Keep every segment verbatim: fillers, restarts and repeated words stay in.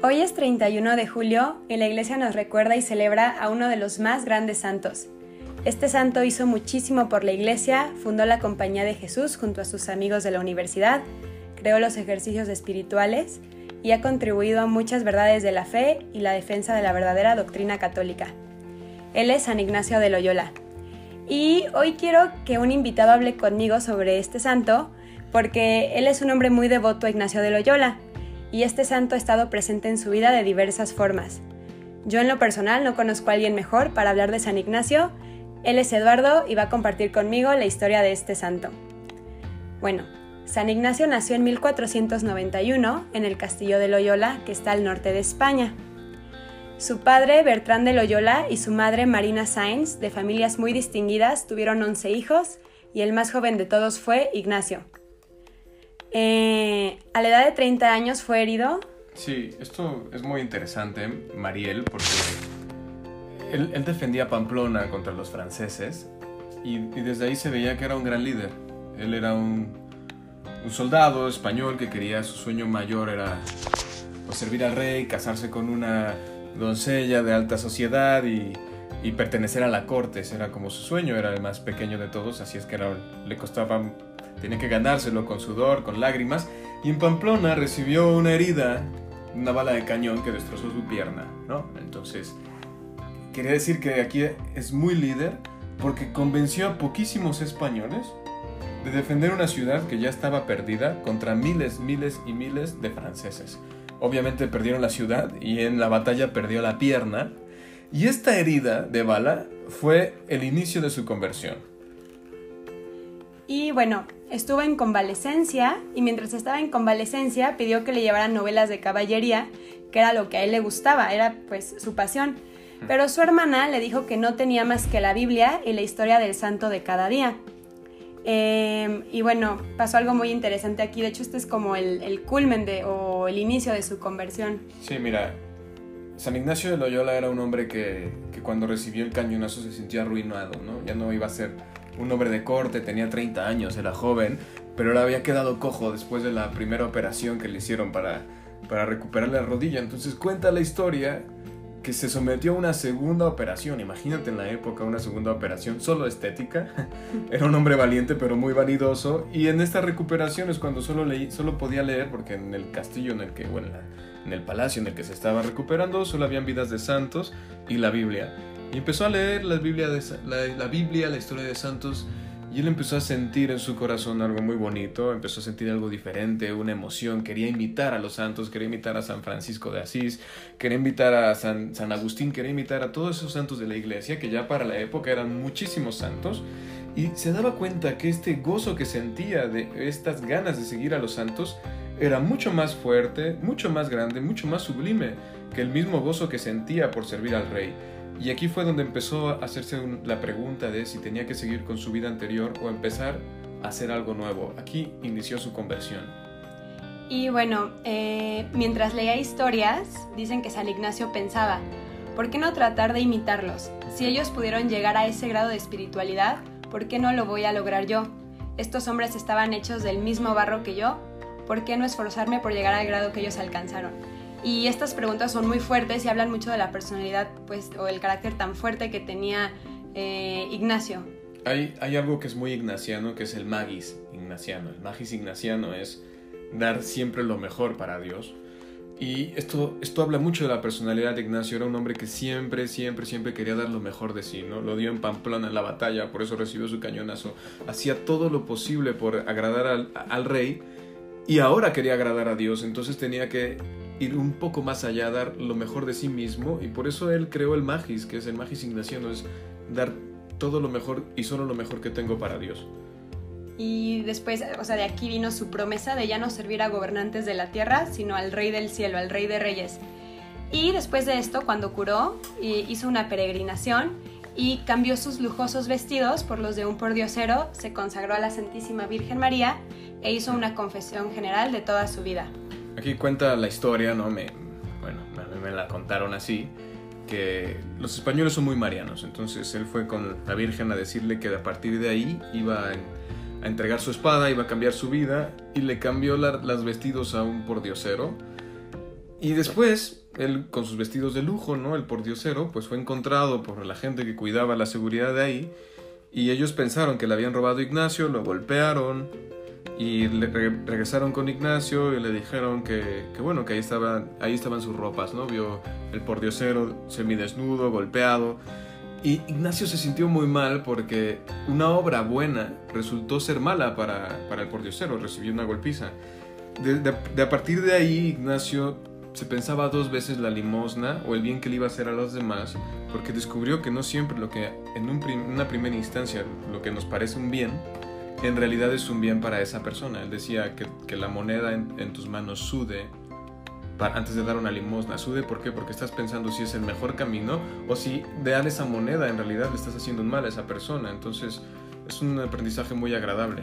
Hoy es treinta y uno de julio y la Iglesia nos recuerda y celebra a uno de los más grandes santos. Este santo hizo muchísimo por la Iglesia, fundó la Compañía de Jesús junto a sus amigos de la universidad, creó los ejercicios espirituales y ha contribuido a muchas verdades de la fe y la defensa de la verdadera doctrina católica. Él es San Ignacio de Loyola. Y hoy quiero que un invitado hable conmigo sobre este santo, porque él es un hombre muy devoto a Ignacio de Loyola, y este santo ha estado presente en su vida de diversas formas. Yo en lo personal no conozco a alguien mejor para hablar de San Ignacio. Él es Eduardo y va a compartir conmigo la historia de este santo. Bueno, San Ignacio nació en mil cuatrocientos noventa y uno en el castillo de Loyola, que está al norte de España. Su padre, Bertrán de Loyola, y su madre, Marina Sáenz, de familias muy distinguidas, tuvieron once hijos y el más joven de todos fue Ignacio. Eh, a la edad de treinta años fue herido. Sí, esto es muy interesante, Mariel, porque él, él defendía Pamplona contra los franceses y, y desde ahí se veía que era un gran líder. Él era un, un soldado español que quería, su sueño mayor era pues, servir al rey, casarse con una doncella de alta sociedad y, y pertenecer a la corte. Ese era como su sueño, era el más pequeño de todos, así es que era, le costaba... Tenía que ganárselo con sudor, con lágrimas. Y en Pamplona recibió una herida, una bala de cañón que destrozó su pierna, ¿no? Entonces, quería decir que aquí es muy líder porque convenció a poquísimos españoles de defender una ciudad que ya estaba perdida contra miles, miles y miles de franceses. Obviamente perdieron la ciudad y en la batalla perdió la pierna. Y esta herida de bala fue el inicio de su conversión. Y bueno, estuvo en convalecencia y mientras estaba en convalecencia pidió que le llevaran novelas de caballería, que era lo que a él le gustaba, era pues su pasión. Pero su hermana le dijo que no tenía más que la Biblia y la historia del santo de cada día. Eh, y bueno, pasó algo muy interesante aquí, de hecho este es como el, el culmen de, o el inicio de su conversión. Sí, mira, San Ignacio de Loyola era un hombre que, que cuando recibió el cañonazo se sentía arruinado, ¿no? Ya no iba a ser un hombre de corte, tenía treinta años, era joven, pero él había quedado cojo después de la primera operación que le hicieron para, para recuperar la rodilla. Entonces cuenta la historia que se sometió a una segunda operación. Imagínate en la época una segunda operación solo estética. Era un hombre valiente pero muy vanidoso, y en esta recuperación es cuando solo, leí, solo podía leer, porque en el castillo en el que, bueno, en, la, en el palacio en el que se estaba recuperando solo habían vidas de santos y la Biblia. Y empezó a leer la Biblia, de, la, la Biblia, la historia de santos, y él empezó a sentir en su corazón algo muy bonito, empezó a sentir algo diferente, una emoción, quería imitar a los santos, quería imitar a San Francisco de Asís, quería imitar a San, San Agustín, quería imitar a todos esos santos de la iglesia, que ya para la época eran muchísimos santos, y se daba cuenta que este gozo que sentía de estas ganas de seguir a los santos era mucho más fuerte, mucho más grande, mucho más sublime que el mismo gozo que sentía por servir al rey. Y aquí fue donde empezó a hacerse un, la pregunta de si tenía que seguir con su vida anterior o empezar a hacer algo nuevo. Aquí inició su conversión. Y bueno, eh, mientras leía historias, dicen que San Ignacio pensaba, ¿por qué no tratar de imitarlos? Si ellos pudieron llegar a ese grado de espiritualidad, ¿por qué no lo voy a lograr yo? Estos hombres estaban hechos del mismo barro que yo, ¿por qué no esforzarme por llegar al grado que ellos alcanzaron? Y estas preguntas son muy fuertes y hablan mucho de la personalidad, pues, o el carácter tan fuerte que tenía eh, Ignacio. Hay, hay algo que es muy ignaciano, que es el magis ignaciano. El magis ignaciano es dar siempre lo mejor para Dios. Y esto, esto habla mucho de la personalidad de Ignacio. Era un hombre que siempre, siempre, siempre quería dar lo mejor de sí, ¿no? Lo dio en Pamplona en la batalla, por eso recibió su cañonazo. Hacía todo lo posible por agradar al, al rey, y ahora quería agradar a Dios, entonces tenía que ir un poco más allá, dar lo mejor de sí mismo, y por eso él creó el magis, que es el magis ignaciano, es dar todo lo mejor y solo lo mejor que tengo para Dios. Y después, o sea, de aquí vino su promesa de ya no servir a gobernantes de la tierra, sino al Rey del cielo, al Rey de reyes. Y después de esto, cuando curó, hizo una peregrinación y cambió sus lujosos vestidos por los de un pordiosero, se consagró a la Santísima Virgen María e hizo una confesión general de toda su vida. Aquí cuenta la historia, ¿no? Me, bueno, me, me la contaron así, que los españoles son muy marianos, entonces él fue con la Virgen a decirle que a partir de ahí iba a, a entregar su espada, iba a cambiar su vida, y le cambió la, las vestidos a un pordiosero. Y después, él con sus vestidos de lujo, ¿no? El pordiosero, pues fue encontrado por la gente que cuidaba la seguridad de ahí. Y ellos pensaron que le habían robado a Ignacio, lo golpearon y le re- regresaron con Ignacio y le dijeron que, que bueno, que ahí estaban, ahí estaban sus ropas, ¿no? Vio el pordiosero semidesnudo, golpeado. Y Ignacio se sintió muy mal porque una obra buena resultó ser mala para, para el pordiosero, recibió una golpiza. De, de, de a partir de ahí, Ignacio se pensaba dos veces la limosna o el bien que le iba a hacer a los demás, porque descubrió que no siempre lo que en un prim, una primera instancia lo que nos parece un bien, en realidad es un bien para esa persona. Él decía que, que la moneda en, en tus manos sude para, antes de dar una limosna. Sude, ¿por qué? Porque estás pensando si es el mejor camino o si de dar esa moneda en realidad le estás haciendo un mal a esa persona. Entonces es un aprendizaje muy agradable.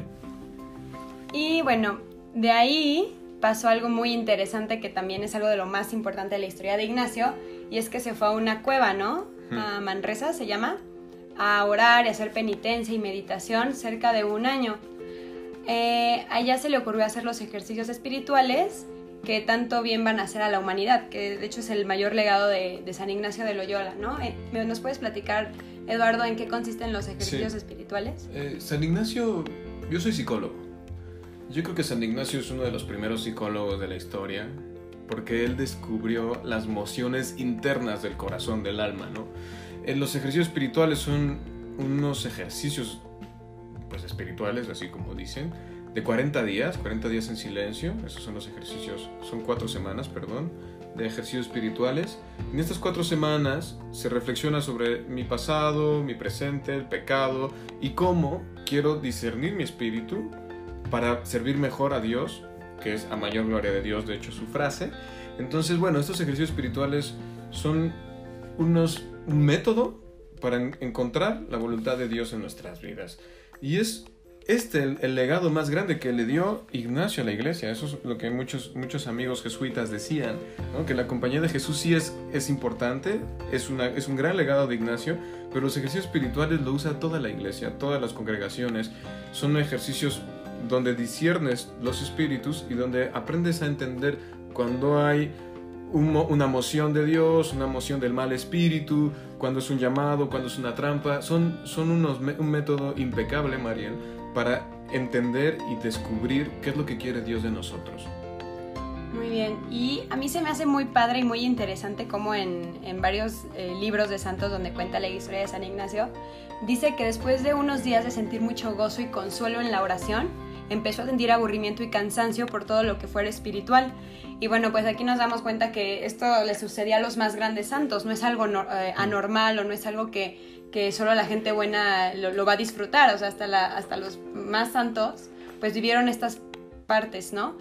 Y bueno, de ahí pasó algo muy interesante que también es algo de lo más importante de la historia de Ignacio, y es que se fue a una cueva, ¿no? Hmm. A Manresa se llama, a orar y hacer penitencia y meditación cerca de un año. Eh, allá se le ocurrió hacer los ejercicios espirituales que tanto bien van a hacer a la humanidad, que de hecho es el mayor legado de, de San Ignacio de Loyola, ¿no? Eh, ¿Nos puedes platicar, Eduardo, en qué consisten los ejercicios sí. espirituales? Eh, San Ignacio, yo soy psicólogo. Yo creo que San Ignacio es uno de los primeros psicólogos de la historia, porque él descubrió las mociones internas del corazón, del alma, ¿no? Eh, los ejercicios espirituales son unos ejercicios pues, espirituales, así como dicen, de cuarenta días, cuarenta días en silencio. Esos son los ejercicios, son cuatro semanas, perdón, de ejercicios espirituales. En estas cuatro semanas se reflexiona sobre mi pasado, mi presente, el pecado y cómo quiero discernir mi espíritu para servir mejor a Dios, que es a mayor gloria de Dios, de hecho su frase. Entonces, bueno, estos ejercicios espirituales son unos, un método para en, encontrar la voluntad de Dios en nuestras vidas. Y es este el, el legado más grande que le dio Ignacio a la iglesia. Eso es lo que muchos, muchos amigos jesuitas decían, ¿no? Que la compañía de Jesús sí es, es importante, es, una, es un gran legado de Ignacio, pero los ejercicios espirituales lo usa toda la iglesia, todas las congregaciones. Son ejercicios donde disciernes los espíritus y donde aprendes a entender cuando hay un, una moción de Dios, una moción del mal espíritu, cuando es un llamado, cuando es una trampa. Son, son unos, un método impecable, Mariel, para entender y descubrir qué es lo que quiere Dios de nosotros. Muy bien, y a mí se me hace muy padre y muy interesante como en, en varios eh, libros de santos donde cuenta la historia de San Ignacio, dice que después de unos días de sentir mucho gozo y consuelo en la oración, empezó a sentir aburrimiento y cansancio por todo lo que fuera espiritual. Y bueno, pues aquí nos damos cuenta que esto le sucedía a los más grandes santos, no es algo no, eh, anormal o no es algo que, que solo la gente buena lo, lo va a disfrutar, o sea, hasta, la, hasta los más santos pues vivieron estas partes, ¿no?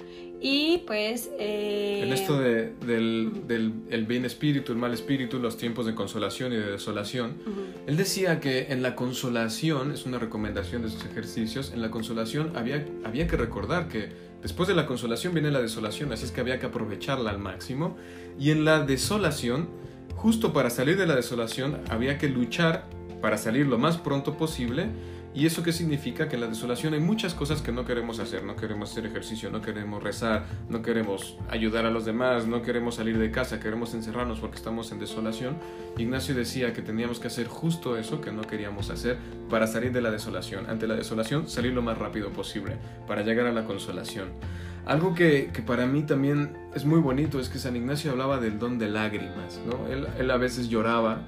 Y pues... Eh... En esto de, del, del el bien espíritu, el mal espíritu, los tiempos de consolación y de desolación, uh-huh. Él decía que en la consolación, es una recomendación de sus ejercicios, en la consolación había, había que recordar que después de la consolación viene la desolación, así es que había que aprovecharla al máximo. Y en la desolación, justo para salir de la desolación, había que luchar para salir lo más pronto posible. ¿Y eso qué significa? Que en la desolación hay muchas cosas que no queremos hacer. No queremos hacer ejercicio, no queremos rezar, no queremos ayudar a los demás, no queremos salir de casa, queremos encerrarnos porque estamos en desolación. Ignacio decía que teníamos que hacer justo eso que no queríamos hacer para salir de la desolación. Ante la desolación, salir lo más rápido posible para llegar a la consolación. Algo que, que para mí también es muy bonito es que San Ignacio hablaba del don de lágrimas, ¿no? Él, él a veces lloraba.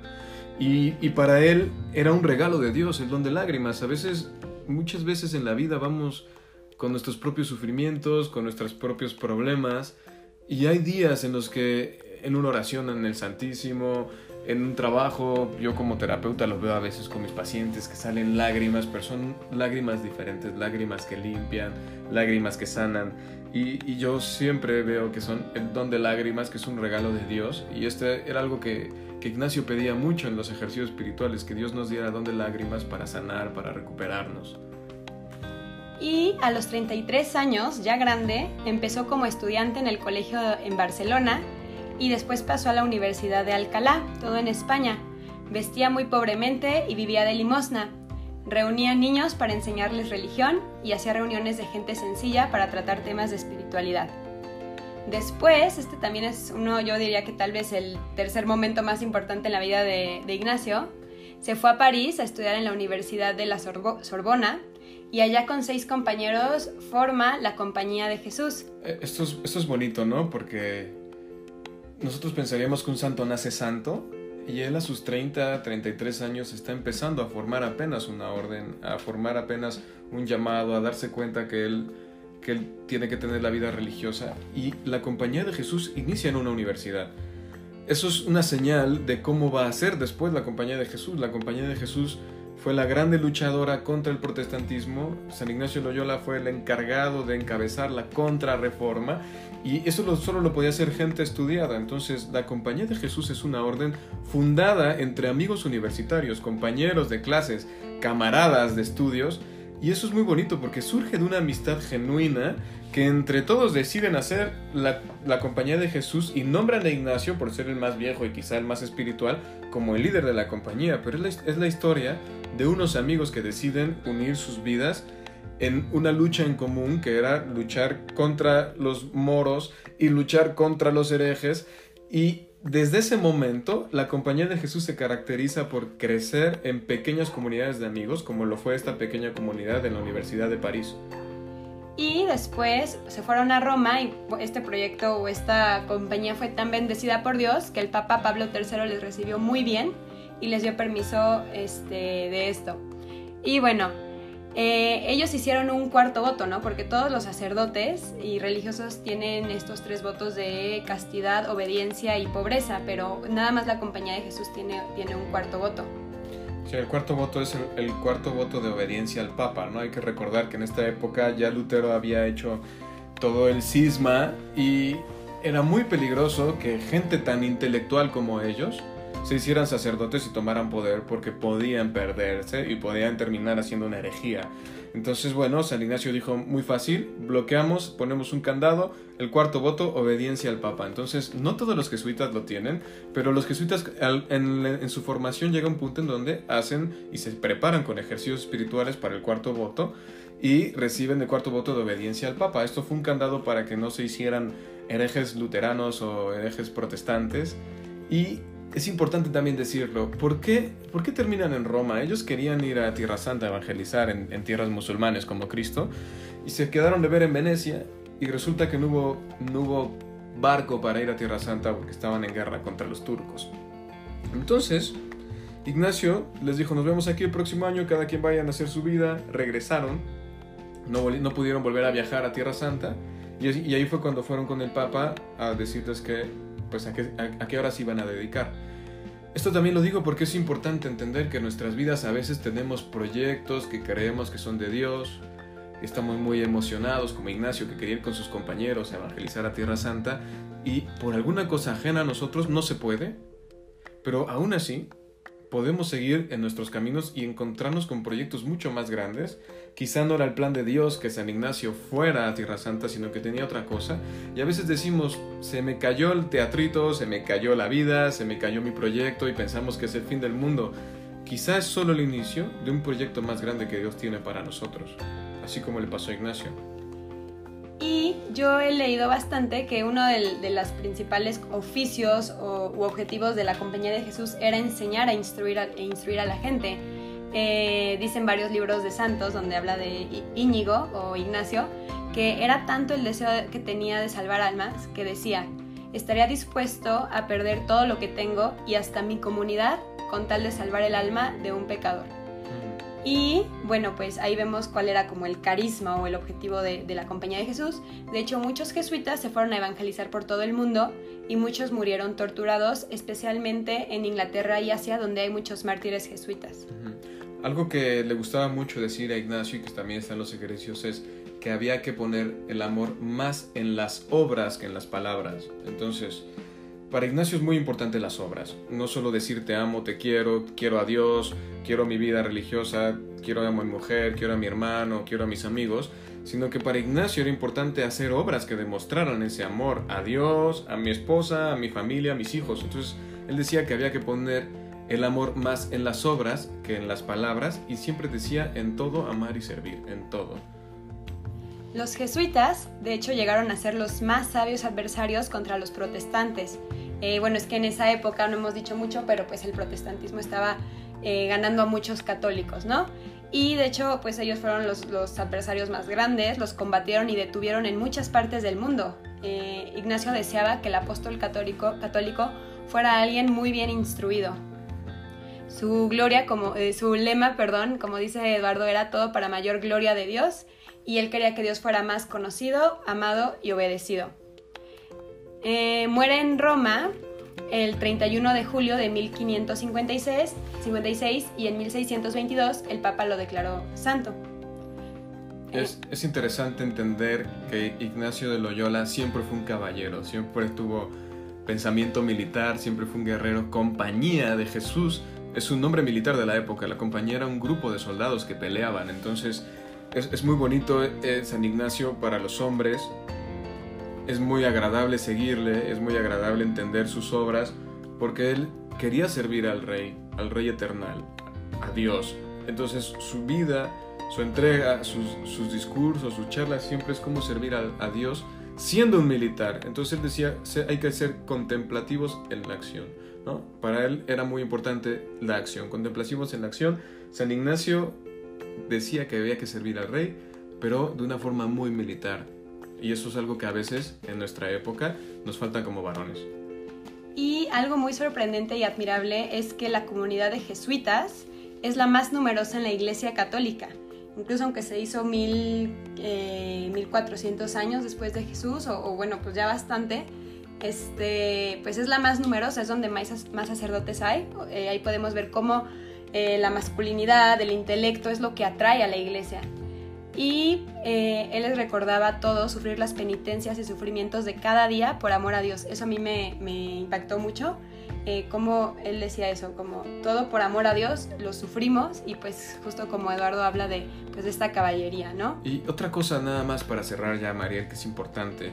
Y, y para él era un regalo de Dios, el don de lágrimas. A veces, muchas veces en la vida vamos con nuestros propios sufrimientos, con nuestros propios problemas. Y hay días en los que en una oración en el Santísimo, en un trabajo, yo como terapeuta lo veo a veces con mis pacientes que salen lágrimas, pero son lágrimas diferentes, lágrimas que limpian, lágrimas que sanan. Y, y yo siempre veo que son el don de lágrimas, que es un regalo de Dios. Y este era algo que, que Ignacio pedía mucho en los ejercicios espirituales, que Dios nos diera don de lágrimas para sanar, para recuperarnos. Y a los treinta y tres años, ya grande, empezó como estudiante en el colegio en Barcelona y después pasó a la Universidad de Alcalá, todo en España. Vestía muy pobremente y vivía de limosna. Reunía niños para enseñarles religión y hacía reuniones de gente sencilla para tratar temas de espiritualidad. Después, este también es uno, yo diría que tal vez el tercer momento más importante en la vida de, de Ignacio. Se fue a París a estudiar en la Universidad de la Sorbo- Sorbona y allá con seis compañeros forma la Compañía de Jesús. Esto es, esto es bonito, ¿no? Porque nosotros pensaríamos que un santo nace santo y él a sus treinta, treinta y tres años está empezando a formar apenas una orden, a formar apenas un llamado, a darse cuenta que él, que él tiene que tener la vida religiosa, y la Compañía de Jesús inicia en una universidad. Eso es una señal de cómo va a ser después la Compañía de Jesús. La Compañía de Jesús fue la grande luchadora contra el protestantismo. San Ignacio de Loyola fue el encargado de encabezar la contrarreforma, y eso lo, solo lo podía hacer gente estudiada. Entonces la Compañía de Jesús es una orden fundada entre amigos universitarios, compañeros de clases, camaradas de estudios, y eso es muy bonito porque surge de una amistad genuina que entre todos deciden hacer la, la Compañía de Jesús y nombran a Ignacio, por ser el más viejo y quizá el más espiritual, como el líder de la compañía. Pero es la, es la historia de unos amigos que deciden unir sus vidas en una lucha en común, que era luchar contra los moros y luchar contra los herejes. Y desde ese momento, la Compañía de Jesús se caracteriza por crecer en pequeñas comunidades de amigos, como lo fue esta pequeña comunidad en la Universidad de París. Y después se fueron a Roma y este proyecto o esta compañía fue tan bendecida por Dios que el Papa Pablo tercero les recibió muy bien y les dio permiso este, de esto. Y bueno, eh, ellos hicieron un cuarto voto, ¿no? Porque todos los sacerdotes y religiosos tienen estos tres votos de castidad, obediencia y pobreza, pero nada más la Compañía de Jesús tiene, tiene un cuarto voto. Sí, el cuarto voto es el, el cuarto voto de obediencia al Papa, ¿no? Hay que recordar que en esta época ya Lutero había hecho todo el cisma y era muy peligroso que gente tan intelectual como ellos se hicieran sacerdotes y tomaran poder, porque podían perderse y podían terminar haciendo una herejía. Entonces, bueno, San Ignacio dijo, muy fácil, bloqueamos, ponemos un candado, el cuarto voto, obediencia al Papa. Entonces, no todos los jesuitas lo tienen, pero los jesuitas al, en, en su formación llega un punto en donde hacen y se preparan con ejercicios espirituales para el cuarto voto y reciben el cuarto voto de obediencia al Papa. Esto fue un candado para que no se hicieran herejes luteranos o herejes protestantes. Y es importante también decirlo, ¿por qué, ¿por qué terminan en Roma? Ellos querían ir a Tierra Santa a evangelizar en, en tierras musulmanes como Cristo, y se quedaron de ver en Venecia, y resulta que no hubo, no hubo barco para ir a Tierra Santa porque estaban en guerra contra los turcos. Entonces, Ignacio les dijo, nos vemos aquí el próximo año, cada quien vayan a hacer su vida. Regresaron, no, no pudieron volver a viajar a Tierra Santa, y, y ahí fue cuando fueron con el Papa a decirles que pues a qué, a, a qué horas iban a dedicar. Esto también lo digo porque es importante entender que en nuestras vidas a veces tenemos proyectos que creemos que son de Dios, estamos muy emocionados, como Ignacio, que quería ir con sus compañeros a evangelizar a Tierra Santa, y por alguna cosa ajena a nosotros no se puede, pero aún así podemos seguir en nuestros caminos y encontrarnos con proyectos mucho más grandes. Quizá no era el plan de Dios que San Ignacio fuera a Tierra Santa, sino que tenía otra cosa. Y a veces decimos, se me cayó el teatrito, se me cayó la vida, se me cayó mi proyecto, y pensamos que es el fin del mundo. Quizá es solo el inicio de un proyecto más grande que Dios tiene para nosotros, así como le pasó a Ignacio. Y yo he leído bastante que uno de, de los principales oficios o, u objetivos de la Compañía de Jesús era enseñar a instruir a, e instruir a la gente. Eh, dicen varios libros de santos donde habla de Íñigo o Ignacio, que era tanto el deseo que tenía de salvar almas que decía, estaría dispuesto a perder todo lo que tengo y hasta mi comunidad con tal de salvar el alma de un pecador. Y bueno, pues ahí vemos cuál era como el carisma o el objetivo de, de la Compañía de Jesús. De hecho, muchos jesuitas se fueron a evangelizar por todo el mundo y muchos murieron torturados, especialmente en Inglaterra y Asia, donde hay muchos mártires jesuitas. Uh-huh. Algo que le gustaba mucho decir a Ignacio, y que también está en los ejercicios, es que había que poner el amor más en las obras que en las palabras. Entonces, para Ignacio es muy importante las obras, no solo decir te amo, te quiero, quiero a Dios, quiero mi vida religiosa, quiero a mi mujer, quiero a mi hermano, quiero a mis amigos, sino que para Ignacio era importante hacer obras que demostraran ese amor a Dios, a mi esposa, a mi familia, a mis hijos. Entonces él decía que había que poner el amor más en las obras que en las palabras, y siempre decía en todo amar y servir, en todo. Los jesuitas, de hecho, llegaron a ser los más sabios adversarios contra los protestantes. Eh, bueno, es que en esa época, no hemos dicho mucho, pero pues el protestantismo estaba eh, ganando a muchos católicos, ¿no? Y de hecho, pues ellos fueron los, los adversarios más grandes, los combatieron y detuvieron en muchas partes del mundo. Eh, Ignacio deseaba que el apóstol católico, católico fuera alguien muy bien instruido. Su gloria, como, eh, su lema, perdón, como dice Eduardo, era todo para mayor gloria de Dios, y él quería que Dios fuera más conocido, amado y obedecido. Eh, muere en Roma el treinta y uno de julio de mil quinientos cincuenta y seis, cincuenta y seis y en mil seiscientos veintidós el Papa lo declaró santo. Es, es interesante entender que Ignacio de Loyola siempre fue un caballero, siempre tuvo pensamiento militar, siempre fue un guerrero. Compañía de Jesús es un nombre militar de la época. La compañía era un grupo de soldados que peleaban. Entonces es, es muy bonito eh, San Ignacio para los hombres. Es muy agradable seguirle, es muy agradable entender sus obras, porque él quería servir al Rey, al Rey eternal, a Dios. Entonces su vida, su entrega, sus, sus discursos, sus charlas siempre es como servir a, a Dios siendo un militar. Entonces él decía, hay que ser contemplativos en la acción, ¿no? Para él era muy importante la acción, contemplativos en la acción. San Ignacio decía que había que servir al Rey, pero de una forma muy militar. Y eso es algo que a veces en nuestra época nos falta como varones. Y algo muy sorprendente y admirable es que la comunidad de jesuitas es la más numerosa en la Iglesia Católica. Incluso aunque se hizo mil, eh, mil cuatrocientos años después de Jesús, o, o bueno, pues ya bastante, este, pues es la más numerosa, es donde más, más sacerdotes hay. Eh, ahí podemos ver cómo eh, la masculinidad, el intelecto es lo que atrae a la Iglesia. Y eh, él les recordaba a todos sufrir las penitencias y sufrimientos de cada día por amor a Dios. Eso a mí me, me impactó mucho, eh, como él decía eso, como todo por amor a Dios lo sufrimos, y pues justo como Eduardo habla de, pues, de esta caballería, ¿no? Y otra cosa nada más para cerrar ya, Mariel, que es importante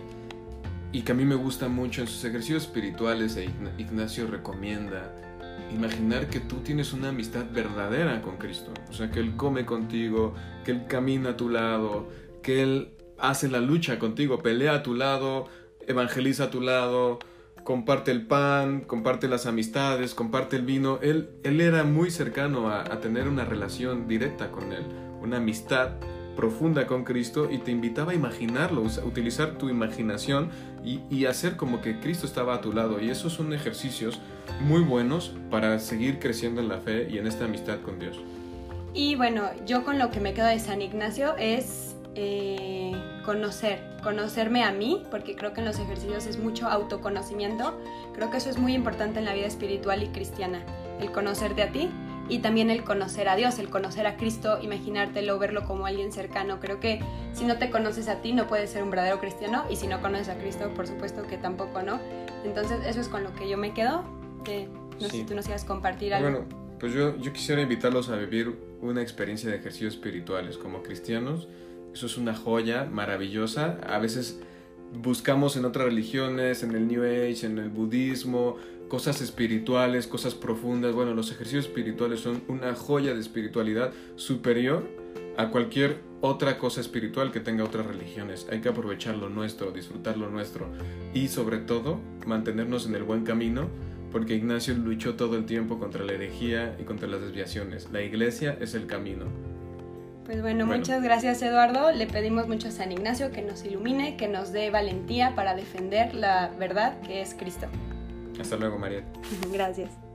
y que a mí me gusta mucho en sus ejercicios espirituales, Ignacio recomienda imaginar que tú tienes una amistad verdadera con Cristo. O sea, que Él come contigo, que Él camina a tu lado, que Él hace la lucha contigo, pelea a tu lado, evangeliza a tu lado, comparte el pan, comparte las amistades, comparte el vino. Él, él era muy cercano a, a tener una relación directa con Él, una amistad profunda con Cristo, y te invitaba a imaginarlo, a utilizar tu imaginación y, y hacer como que Cristo estaba a tu lado. Y esos son ejercicios muy buenos para seguir creciendo en la fe y en esta amistad con Dios. Y bueno, yo con lo que me quedo de San Ignacio es eh, conocer, conocerme a mí, porque creo que en los ejercicios es mucho autoconocimiento. Creo que eso es muy importante en la vida espiritual y cristiana, el conocerte a ti. Y también el conocer a Dios, el conocer a Cristo, imaginártelo, verlo como alguien cercano. Creo que si no te conoces a ti, no puedes ser un verdadero cristiano. Y si no conoces a Cristo, por supuesto que tampoco, ¿no? Entonces, eso es con lo que yo me quedo. Eh, no sí. sé si tú nos quieras compartir algo. Bueno, pues yo, yo quisiera invitarlos a vivir una experiencia de ejercicios espirituales como cristianos. Eso es una joya maravillosa. A veces buscamos en otras religiones, en el New Age, en el budismo, cosas espirituales, cosas profundas. Bueno, los ejercicios espirituales son una joya de espiritualidad superior a cualquier otra cosa espiritual que tenga otras religiones. Hay que aprovechar lo nuestro, disfrutar lo nuestro y sobre todo mantenernos en el buen camino, porque Ignacio luchó todo el tiempo contra la herejía y contra las desviaciones. La Iglesia es el camino. Pues bueno, bueno, muchas gracias, Eduardo. Le pedimos mucho a San Ignacio que nos ilumine, que nos dé valentía para defender la verdad que es Cristo. Hasta luego, Mariel. Gracias.